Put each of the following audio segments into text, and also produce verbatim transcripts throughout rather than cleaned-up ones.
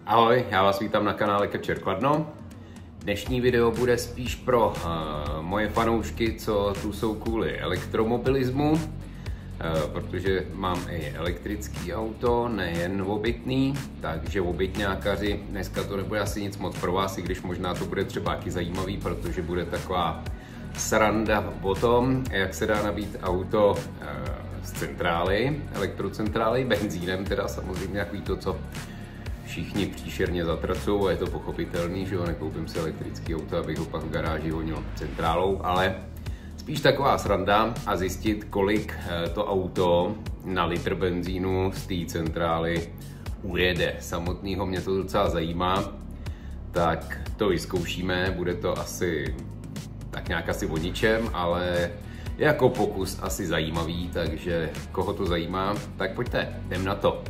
Ahoj, já vás vítám na kanále Catcher Kladno. Dnešní video bude spíš pro uh, moje fanoušky, co tu jsou kvůli elektromobilismu, uh, protože mám i elektrický auto, nejen obytný, takže obytňákaři, dneska to nebude asi nic moc pro vás, i když možná to bude třeba taky zajímavý, protože bude taková sranda o tom, jak se dá nabít auto uh, z centrály, elektrocentrály, benzínem teda samozřejmě, takový to, co všichni příšerně zatracou, a je to pochopitelný, že jo, nekoupím si elektrický auto, abych ho pak v garáži honil centrálou, ale spíš taková sranda a zjistit, kolik to auto na litr benzínu z té centrály ujede. Samotného mě to docela zajímá, tak to vyzkoušíme, bude to asi tak nějak asi o ničem, ale jako pokus asi zajímavý, takže koho to zajímá, tak pojďte, jdem na to.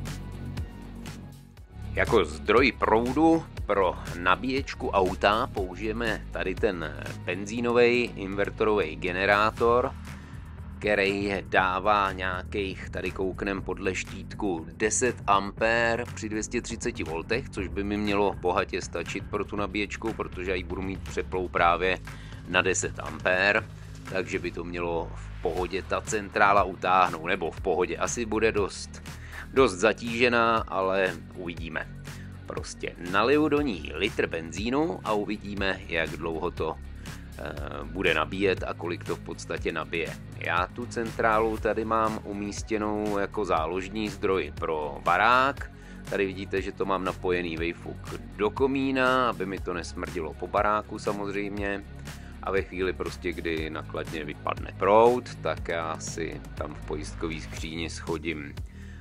Jako zdroj proudu pro nabíječku auta použijeme tady ten benzínový invertorový generátor, který dává nějakých, tady kouknem podle štítku, deset ampér při dvě stě třicet voltech, což by mi mělo bohatě stačit pro tu nabíječku, protože já ji budu mít přeplou právě na deset ampér, takže by to mělo v pohodě ta centrála utáhnout, nebo v pohodě, asi bude dost dost zatížená, ale uvidíme. Prostě naliju do ní litr benzínu a uvidíme, jak dlouho to e, bude nabíjet a kolik to v podstatě nabije. Já tu centrálu tady mám umístěnou jako záložní zdroj pro barák. Tady vidíte, že to mám napojený vejfuk do komína, aby mi to nesmrdilo po baráku samozřejmě. A ve chvíli prostě, kdy nakladně vypadne proud, tak já si tam v pojistkové skříni schodím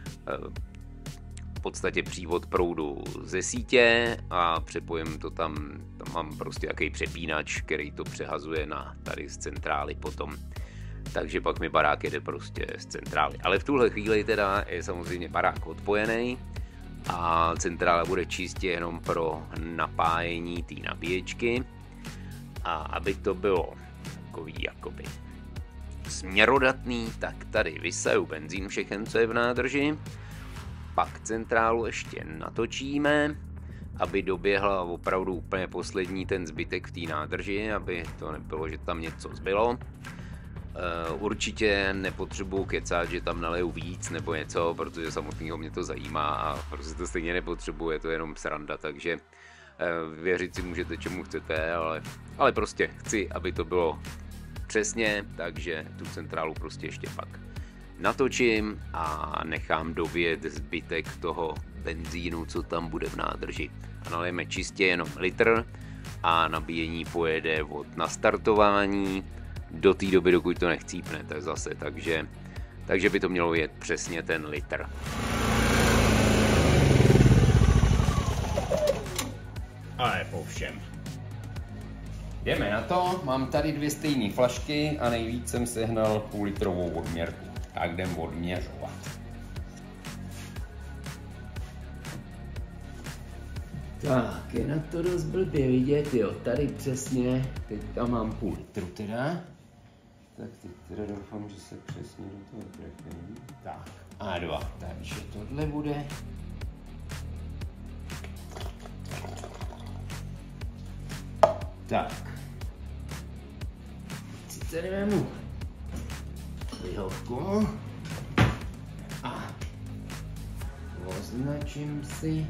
v podstatě přívod proudu ze sítě a přepojím to tam, tam mám prostě jaký přepínač, který to přehazuje na tady z centrály potom. Takže pak mi barák jede prostě z centrály. Ale v tuhle chvíli teda je samozřejmě barák odpojený a centrála bude čistě jenom pro napájení té nabíječky. A aby to bylo takový jakoby směrodatný, tak tady vysaju benzín všechen, co je v nádrži. Pak centrálu ještě natočíme, aby doběhla opravdu úplně poslední ten zbytek v té nádrži, aby to nebylo, že tam něco zbylo. Určitě nepotřebuji kecat, že tam naleju víc nebo něco, protože samotného mě to zajímá a prostě to stejně nepotřebuje, to je jenom sranda, takže věřit si můžete čemu chcete, ale, ale prostě chci, aby to bylo přesně, takže tu centrálu prostě ještě pak natočím a nechám dovět zbytek toho benzínu, co tam bude v nádrži. A nalijeme čistě jenom litr a nabíjení pojede od nastartování do té doby, dokud to nechcípnete zase, takže, takže by to mělo jet přesně ten litr. Ale po všem. Jdeme na to, mám tady dvě stejné flašky a nejvíc jsem sehnal půl litrovou odměrku. Tak jdem odměřovat. Tak, je na to dost blbě vidět, jo, tady přesně, teďka mám půl litru teda. Tak teď teda doufám, že se přesně do toho trefím. Tak, a dva, takže tohle bude. Tak. Si tady vemu lihovku a označím si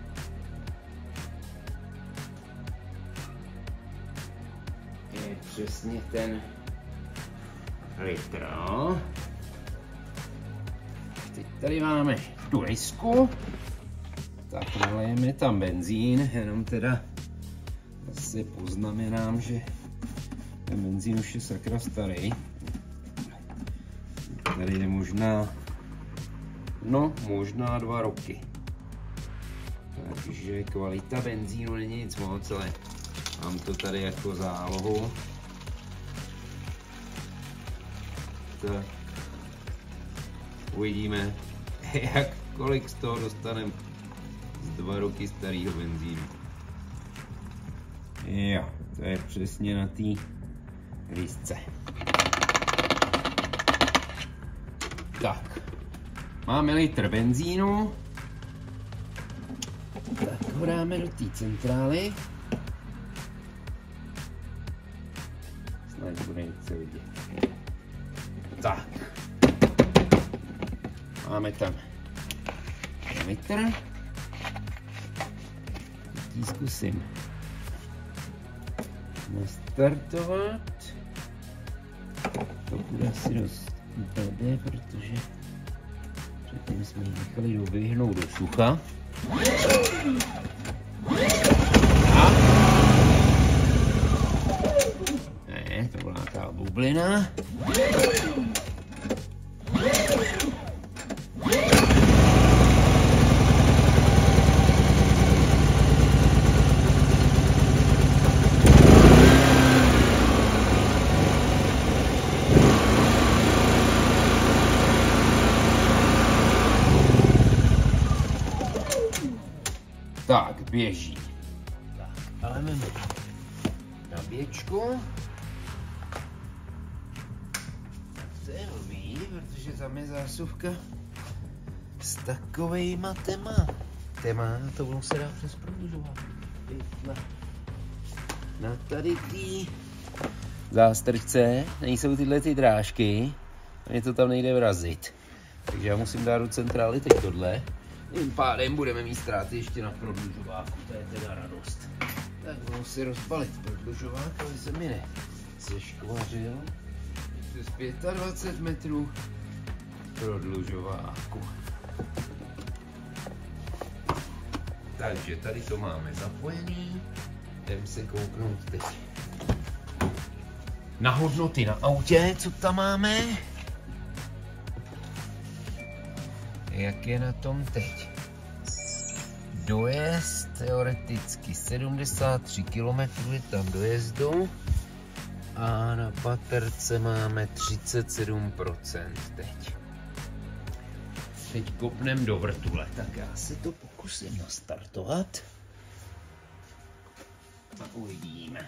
je přesně ten litr. Teď tady máme tu risku, tak nalejeme tam benzín, jenom teda zase poznamenám, že ten benzín už je sakra starý. Tady je možná, no možná dva roky. Takže kvalita benzínu není nic moc, ale mám to tady jako zálohu. Tak uvidíme, jak kolik z toho dostaneme z dva roky starého benzínu. Jo, to je přesně na té lístce. Tak, máme litr benzínu. Tak ho dáme do té centrály. Snad bude něco vidět. Tak. Máme tam metr. Teď zkusím nastartovat. To bude asi dost blbě, protože předtím jsme ji nechali doběhnout do sucha. A ne, to byla ta bublina. Tak, běží. Tak, ale máme nabíječku. To je nový, protože tam je zásuvka s takovejma téma. Téma, to budou se dá přes prodlužovat. Na, na tady tý zástrčce nejsou tyhle ty drážky. A mě to tam nejde vrazit. Takže já musím dát do centrály teď tohle. Tím pádem budeme mít ztráty ještě na prodlužováku, to je teda radost. Tak budu si rozbalit prodlužovák, ale se mi ne zeškvařil. Přes dvacet pět metrů prodlužováku. Takže tady to máme zapojený. Jdeme se kouknout teď na hodnoty na autě, co tam máme. Jak je na tom teď? Dojezd teoreticky sedmdesát tři kilometrů je tam dojezdu a na baterce máme třicet sedm procent teď. Teď kopnem do vrtule, tak já se to pokusím nastartovat a uvidíme.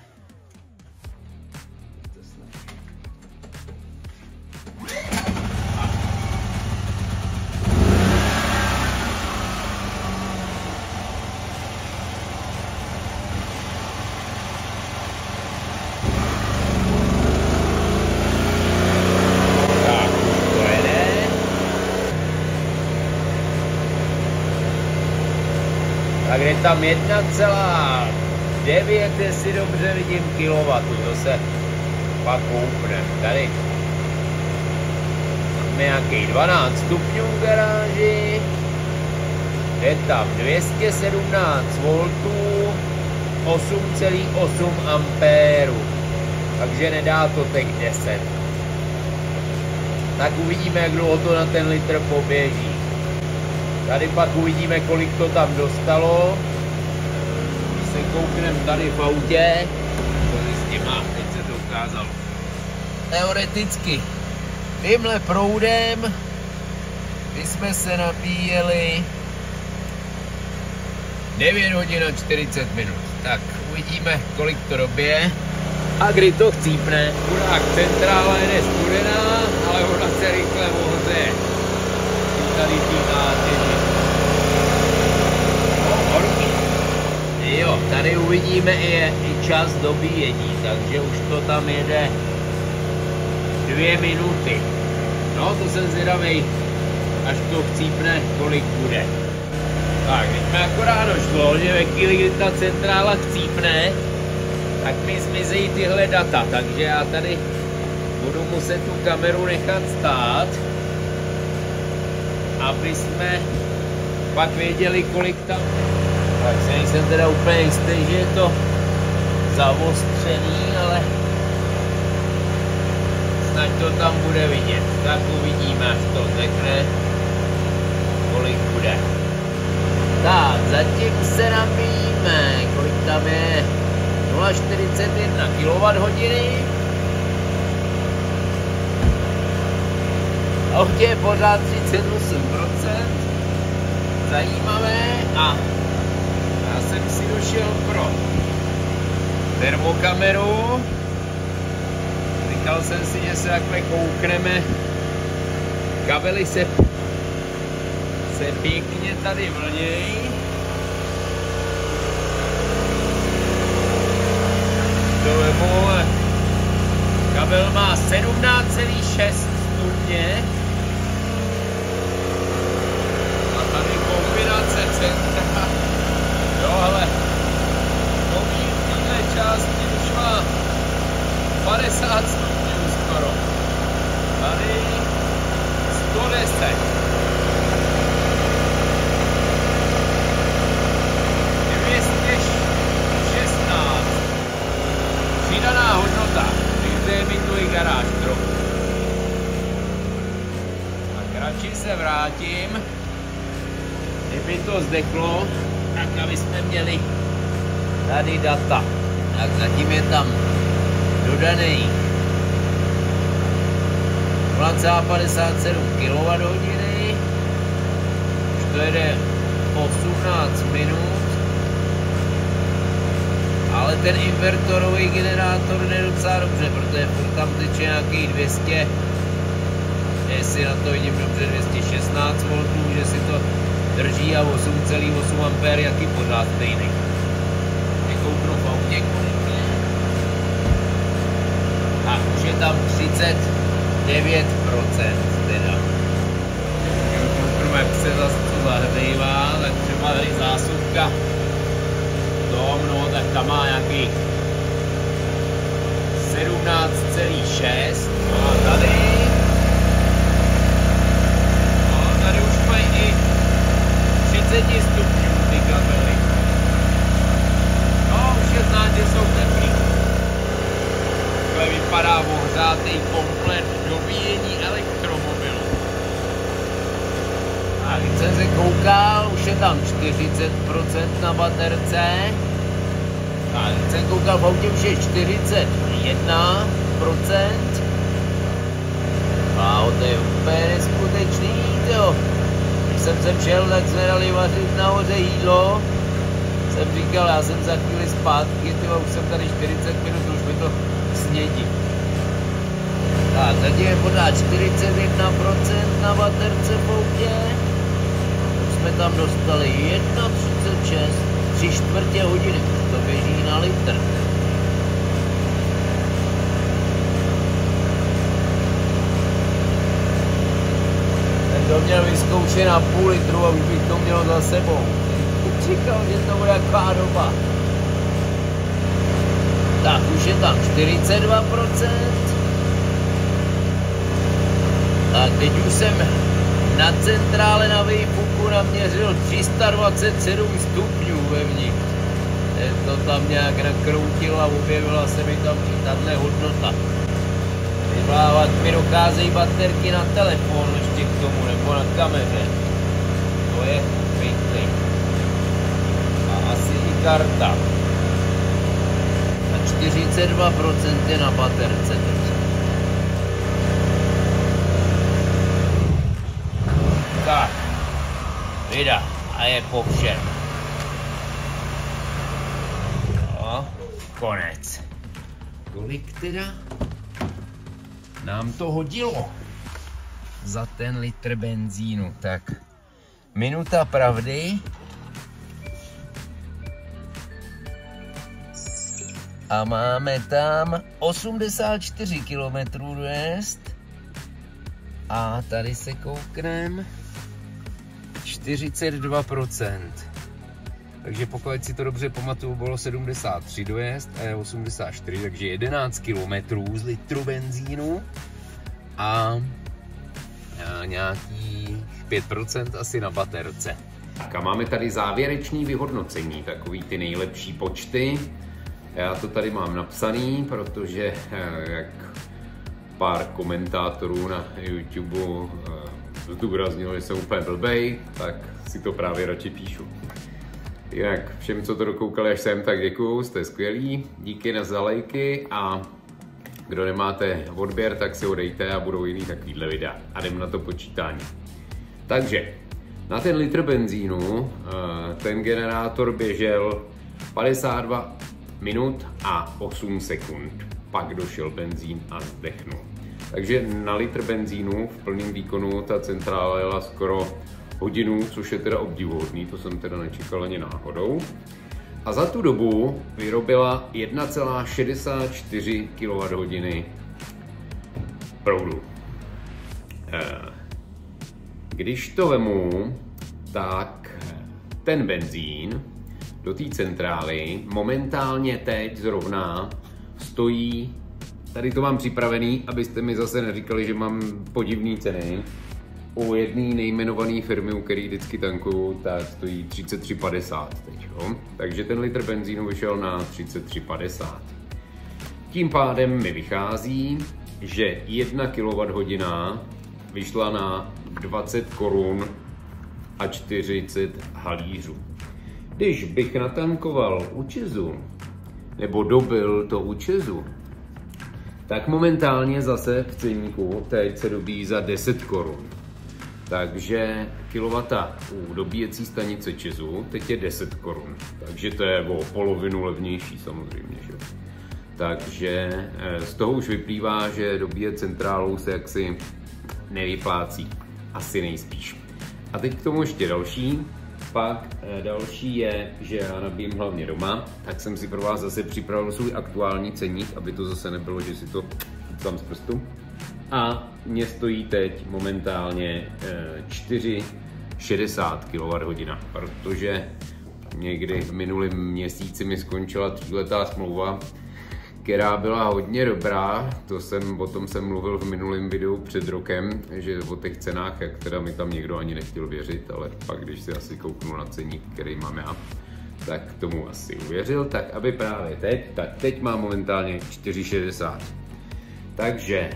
Tak je tam jedna celá devět, jestli dobře vidím, kilowattu, to se pak koupne. Tady máme nějakých dvanáct stupňů v garáži, je tam dvě stě sedmnáct voltů, osm celá osm ampérů, takže nedá to teď deset. Tak uvidíme, jak dlouho to na ten litr poběží. Tady pak uvidíme, kolik to tam dostalo. Když se koukneme tady v autě, to s má, teď se to ukázalo. Teoreticky tímhle proudem my jsme se nabíjeli devět hodin a čtyřicet minut. Tak uvidíme, kolik to dobije a kdy to chcípne. Chudák centrála jede studená, ale ona se rychle vohře. Tady tý nádherný. Jo, tady uvidíme i, i čas dobíjení, takže už to tam jede dvě minuty. No, to jsem zvědavej, až to chcípne, kolik bude. Tak, teď mi akorát došlo, že ve chvíli, kdy ta centrála chcípne, tak mi zmizejí tyhle data, takže já tady budu muset tu kameru nechat stát, aby jsme pak věděli, kolik tam. Tak se nejsem teda úplně jistý, že je to zaostřený, ale snad to tam bude vidět. Tak uvidíme, až to řekne, kolik bude. Tak, zatím se nabíjíme, kolik tam je, nula celá čtyřicet jedna kilowatthodin. Autě je pořád třicet osm procent, zajímavé a já jsem si došel pro termokameru. Říkal jsem si, že se takhle koukneme, kabely se, se pěkně tady vlnějí. celá šest stupně. A tady kombinace centra. Jo, ale komín v téhle části už má padesát stupňů skoro. Tady sto deset. dvě stě šestnáct. Přidaná hodnota. Vyhřeje mi tu i garáž trochu. Tak radši se vrátím. Kdyby to zdechlo, tak aby jsme měli tady data. Tak zatím je tam dodaný nula celá padesát sedm kilowatthodin. Už to jede osmnáct minut. Ale ten invertorový generátor jde docela dobře, protože furt tam teče nějakých dvě stě, jestli na to vidím dobře, dvě stě šestnáct voltů, že si to drží a osm celá osm ampér, jaký pořád stejný. Nekouknu v autě, kolik je. A už je tam třicet devět procent teda. Prvé se zase to zahřívá, tak třeba tady zásuvka tom, no tak tam má nějakých sedmnáct celá šest. No a tady no, tady už mají i třicet stupňů ty kabely. No už je znát, že jsou teplý. Takhle vypadá ohřátý komplet dobíjení elektromobilu. A když jsem se koukal, už je tam čtyřicet procent na baterce. A když jsem koukal v autě, už je čtyřicet jedna procent. A to je úplně neskutečný, jo. Když jsem sem šel, tak jsme dali vařit nahoře jídlo. Jsem říkal, já jsem za chvíli zpátky, tyjo, už jsem tady čtyřicet minut, už mi to snědí. Tak, zatím je pořád čtyřicet jedna procent na baterce v autě. Jsme tam dostali jedna třicet šest, tři čtvrtě hodiny, to běží na litr. Ten to měl vyzkoušet na půl litru a už bych to měl za sebou. Říkal, že to bude taková doba. Tak, už je tam čtyřicet dva procent. Tak, teď už jsem na centrále na výfuku naměřil tři sta dvacet sedm stupňů vevnitř. To tam nějak nakroutil a objevila se mi tam i tato hodnota. Vyplávat mi docházejí baterky na telefon ještě k tomu, nebo na kameře. To je pěkný. A asi i karta. A čtyřicet dva procent je na baterce. Tak, vida a je po všem. No, konec. Kolik teda nám to hodilo za ten litr benzínu? Tak, minuta pravdy. A máme tam osmdesát čtyři kilometrů dojezd. A tady se kouknem. čtyřicet dva procent. Takže pokud si to dobře pamatuju, bylo sedmdesát tři dojezd a je osmdesát čtyři, takže jedenáct kilometrů z litru benzínu a nějaký pět procent asi na baterce. Tak a máme tady závěrečný vyhodnocení, takový ty nejlepší počty. Já to tady mám napsaný, protože jak pár komentátorů na YouTube zdůraznilo, že jsem úplně blbej, tak si to právě radši píšu. Jinak všem, co to dokoukali až sem, tak děkuju, jste skvělí, díky za lajky a kdo nemáte odběr, tak si ho dejte a budou jiný takovýhle videa. A jdem na to počítání. Takže na ten litr benzínu ten generátor běžel padesát dva minut a osm sekund. Pak došel benzín a zdechnul. Takže na litr benzínu v plném výkonu ta centrála jela skoro hodinu, což je teda obdivuhodný, to jsem teda nečekal ani náhodou. A za tu dobu vyrobila jedna celá šedesát čtyři kilowatthodiny proudu. Když to vemu, tak ten benzín do té centrály momentálně teď zrovna stojí, tady to mám připravený, abyste mi zase neříkali, že mám podivné ceny, u jedné nejmenované firmy, u které vždycky tankuju, tak stojí třicet tři padesát teď, jo? Takže ten litr benzínu vyšel na třicet tři padesát. Tím pádem mi vychází, že jedna kilowatthodina vyšla na dvacet korun a čtyřicet halířů. Když bych natankoval u ČEZu, nebo dobil to u ČEZu, tak momentálně zase v ceníku teď se dobíjí za deset korun. Takže kilowata u dobíjecí stanice ČEZu teď je deset korun. Takže to je o polovinu levnější samozřejmě, že? Takže z toho už vyplývá, že dobíjet centrálou se jaksi nevyplácí. Asi nejspíš. A teď k tomu ještě další. Pak další je, že já nabíjím hlavně doma, tak jsem si pro vás zase připravil svůj aktuální ceník, aby to zase nebylo, že si to tam z prstu. A mě stojí teď momentálně čtyři šedesát kilowatthodin, protože někdy v minulém měsíci mi skončila tříletá smlouva, která byla hodně dobrá, to jsem, o tom jsem mluvil v minulém videu před rokem, že o těch cenách, jak teda mi tam někdo ani nechtěl věřit, ale pak když si asi kouknu na ceník, který mám já, tak tomu asi uvěřil, tak aby právě teď, tak teď mám momentálně čtyři šedesát. Takže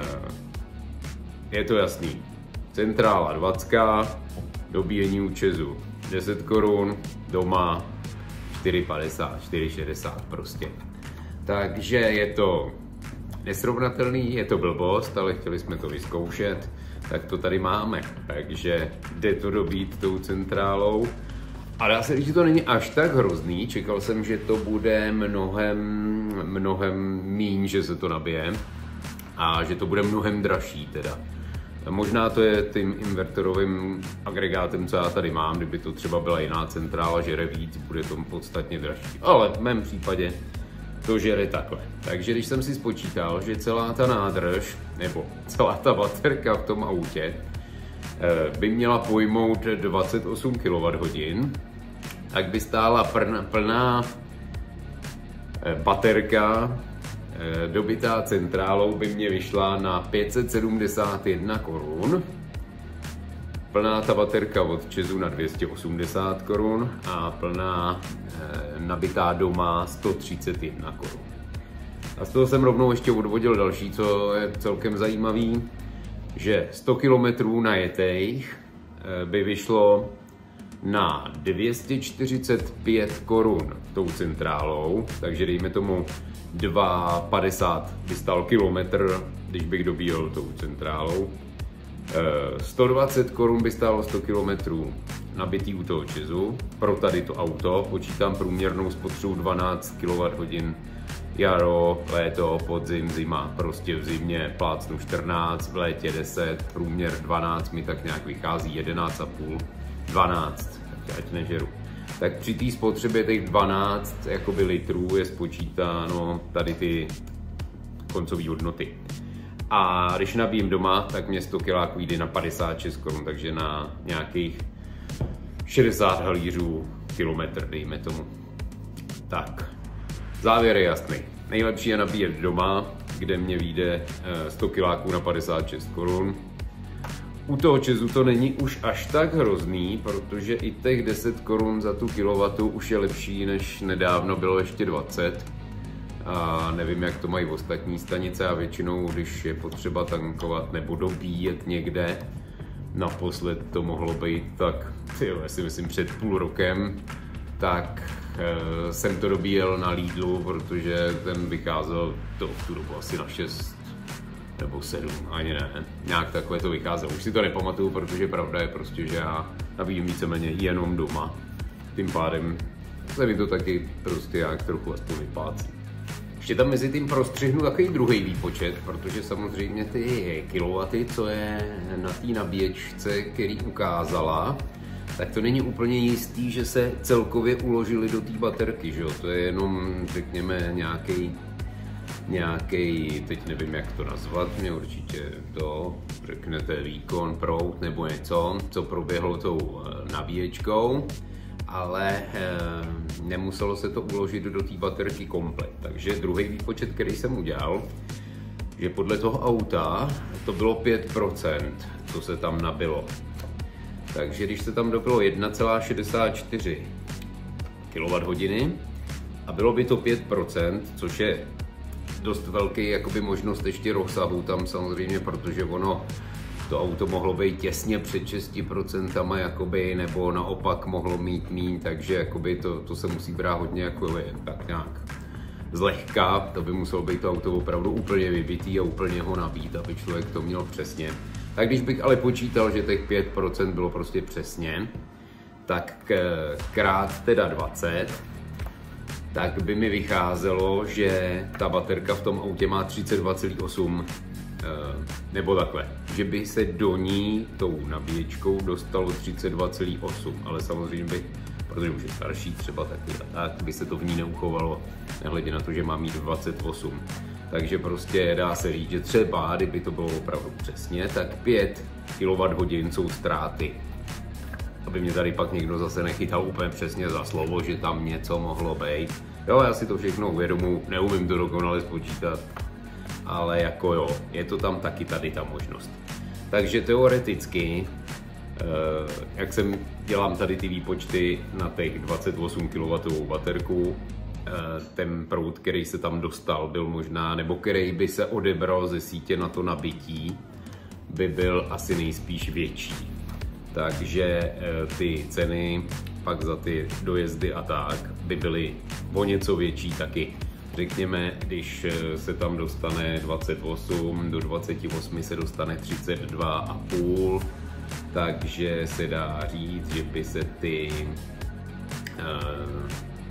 je to jasný, centrála dvacet, dobíjení u ČEZu deset korun, doma čtyři padesát, čtyři šedesát prostě. Takže je to nesrovnatelný, je to blbost, ale chtěli jsme to vyzkoušet, tak to tady máme. Takže jde to dobít tou centrálou. A dá se říct, že to není až tak hrozný, čekal jsem, že to bude mnohem, mnohem míň, že se to nabije a že to bude mnohem dražší teda. Možná to je tím inverterovým agregátem, co já tady mám, kdyby to třeba byla jiná centrála, žere víc, bude to podstatně dražší. Ale v mém případě to žere takhle. Takže když jsem si spočítal, že celá ta nádrž, nebo celá ta baterka v tom autě by měla pojmout dvacet osm kilowatthodin, tak by stála plná, plná baterka dobitá centrálou by mě vyšla na pět set sedmdesát jedna korun. Plná ta baterka od ČEZu na dvě stě osmdesát korun a plná e, nabitá doma sto třicet jedna korun. A z toho jsem rovnou ještě odvodil další, co je celkem zajímavý, že sto kilometrů najetých e, by vyšlo na dvě stě čtyřicet pět korun tou centrálou, takže dejme tomu dva padesát by stál kilometr, když bych dobíjel tou centrálou. sto dvacet korun by stálo sto kilometrů nabitý u toho ČEZu. Pro tady to auto počítám průměrnou spotřebu dvanáct kilowatthodin. Jaro, léto, podzim, zima. Prostě v zimě plácnu čtrnáct, v létě deset, průměr dvanáct mi tak nějak vychází jedenáct a půl, dvanáct, ať nežeru. Tak při té spotřebě těch dvanáct jakoby litrů je spočítáno tady ty koncové hodnoty. A když nabijím doma, tak mě sto kiláků jde na padesát šest korun, takže na nějakých šedesát halířů kilometr, dejme tomu. Tak, závěr je jasný. Nejlepší je nabíjet doma, kde mě vyjde sto kiláků na padesát šest korun. U toho ČEZu to není už až tak hrozný, protože i těch deset korun za tu kilowatu už je lepší, než nedávno bylo ještě dvacet. A nevím, jak to mají ostatní stanice a většinou, když je potřeba tankovat nebo dobíjet někde, naposled to mohlo být tak, tyjo, já si myslím před půl rokem, tak e, jsem to dobíjel na Lidlu, protože ten vycházel to v tu dobu asi na šest nebo sedm, ani ne, nějak takhle to vycházelo. Už si to nepamatuju, protože pravda je prostě, že já nabíjím víceméně jenom doma. Tím pádem se mi to taky prostě jak trochu aspoň vyplácí. Ještě tam mezi tím prostřihnu takový druhý výpočet, protože samozřejmě ty kilowaty, co je na té nabíječce, který ukázala, tak to není úplně jistý, že se celkově uložili do té baterky, že jo? To je jenom, řekněme, nějaký nějaký, teď nevím, jak to nazvat, mě určitě to řeknete výkon, proud nebo něco, co proběhlo tou nabíječkou, ale e, nemuselo se to uložit do té baterky komplet. Takže druhý výpočet, který jsem udělal, že podle toho auta to bylo pět procent, co se tam nabilo. Takže když se tam dobilo jedna celá šedesát čtyři kilowatthodiny a bylo by to pět procent, což je dost velký jakoby možnost ještě rozsahu tam samozřejmě, protože ono to auto mohlo být těsně před šest procent jakoby, nebo naopak mohlo mít míň, takže jakoby to, to se musí brát hodně jako je, tak nějak zlehka, to by muselo být to auto opravdu úplně vybitý a úplně ho nabít, aby člověk to měl přesně. Tak když bych ale počítal, že těch pět procent bylo prostě přesně, tak krát teda dvacet, tak by mi vycházelo, že ta baterka v tom autě má třicet dva celá osm, nebo takhle, že by se do ní tou nabíječkou dostalo třicet dva celá osm, ale samozřejmě by, protože už je starší třeba taky, tak by se to v ní neuchovalo, nehledě na to, že má mít dvacet osm. Takže prostě dá se říct, že třeba, kdyby to bylo opravdu přesně, tak pět kilowatthodin jsou ztráty. Aby mě tady pak někdo zase nechytal úplně přesně za slovo, že tam něco mohlo být. Jo, já si to všechno uvědomuji, neumím to dokonale spočítat, ale jako jo, je to tam taky tady ta možnost. Takže teoreticky, jak jsem dělám tady ty výpočty na těch dvacet osm kilowattovou baterku, ten proud, který se tam dostal, byl možná, nebo který by se odebral ze sítě na to nabití, by byl asi nejspíš větší. Takže ty ceny pak za ty dojezdy a tak by byly o něco větší taky. Řekněme, když se tam dostane dvacet osm, do dvacet osm se dostane třicet dva a půl, takže se dá říct, že by se ty uh,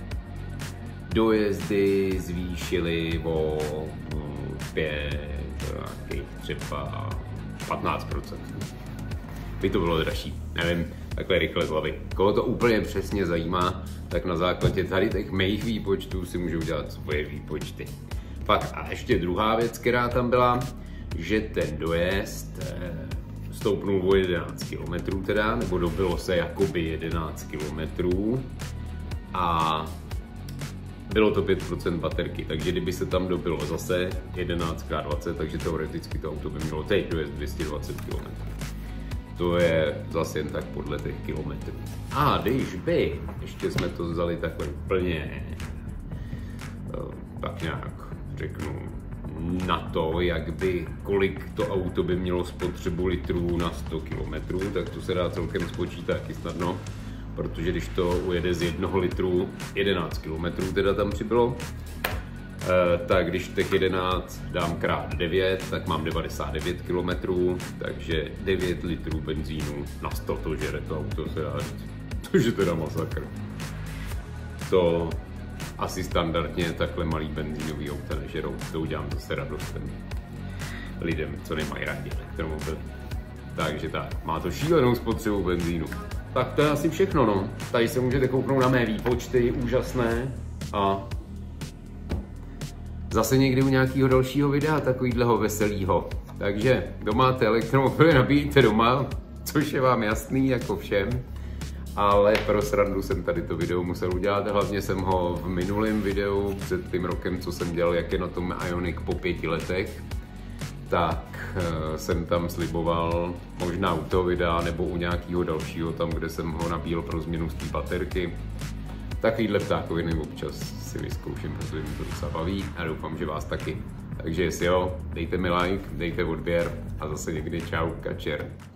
dojezdy zvýšily o pět, třeba patnáct procent. By to bylo dražší, nevím, takhle rychle z hlavy. Koho to úplně přesně zajímá, tak na základě tady těch mých výpočtů si můžu udělat svoje výpočty. Pak a ještě druhá věc, která tam byla, že ten dojezd stoupnul o jedenáct kilometrů teda, nebo dobilo se jakoby jedenáct kilometrů a bylo to pět procent baterky, takže kdyby se tam dobilo zase jedenáct krát dvacet, takže teoreticky to auto by mělo teď dojezd dvě stě dvacet kilometrů. To je zase jen tak podle těch kilometrů. A když by, ještě jsme to vzali takhle úplně, tak nějak řeknu, na to, jak by, kolik to auto by mělo spotřebu litrů na sto kilometrů, tak to se dá celkem spočítat taky snadno, protože když to ujede z jednoho litru jedenáct kilometrů, teda tam přibylo, tak když těch jedenáct dám krát devět, tak mám devadesát devět kilometrů, takže devět litrů benzínu na sto to žere to auto, se dá říct. Což je teda masakr. To asi standardně takhle malý benzínový auta nežerou, to udělám zase radostem lidem, co nemají rádi elektromobil. Takže tak, má to šílenou spotřebu benzínu. Tak to je asi všechno, no. Tady se můžete kouknout na mé výpočty, úžasné, a zase někdy u nějakého dalšího videa takovýhleho veselýho. Takže kdo máte elektromobily, nabíjíte doma, což je vám jasný, jako všem. Ale pro srandu jsem tady to video musel udělat, hlavně jsem ho v minulém videu před tím rokem, co jsem dělal, jak je na tom Ioniq po pěti letech, tak uh, jsem tam sliboval možná u toho videa nebo u nějakého dalšího, tam, kde jsem ho nabíjel pro změnu z té baterky. Takovýhle ptákoviny občas si vyzkouším, protože mi to docela baví a doufám, že vás taky. Takže jestli jo, dejte mi like, dejte odběr a zase někdy čau, kačer.